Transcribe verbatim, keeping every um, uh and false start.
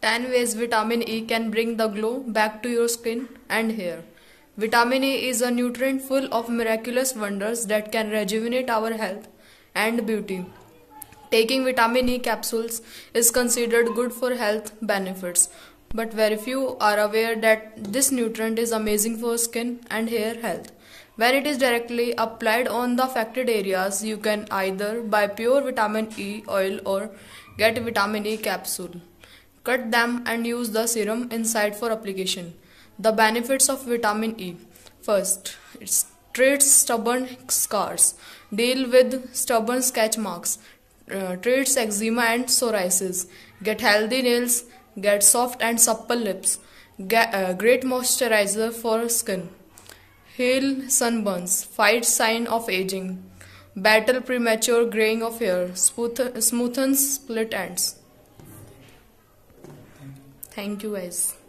ten ways vitamin E can bring the glow back to your skin and hair. Vitamin E is a nutrient full of miraculous wonders that can rejuvenate our health and beauty. Taking vitamin E capsules is considered good for health benefits, but very few are aware that this nutrient is amazing for skin and hair health. When it is directly applied on the affected areas, you can either buy pure vitamin E oil or get vitamin E capsule. Cut them and use the serum inside for application. The benefits of vitamin E. First, it treats stubborn scars, deal with stubborn sketch marks, uh, treats eczema and psoriasis, get healthy nails, get soft and supple lips, get, uh, great moisturizer for skin, heal sunburns, fight sign of aging, battle premature graying of hair, smooth, smoothens split ends. Thank you guys.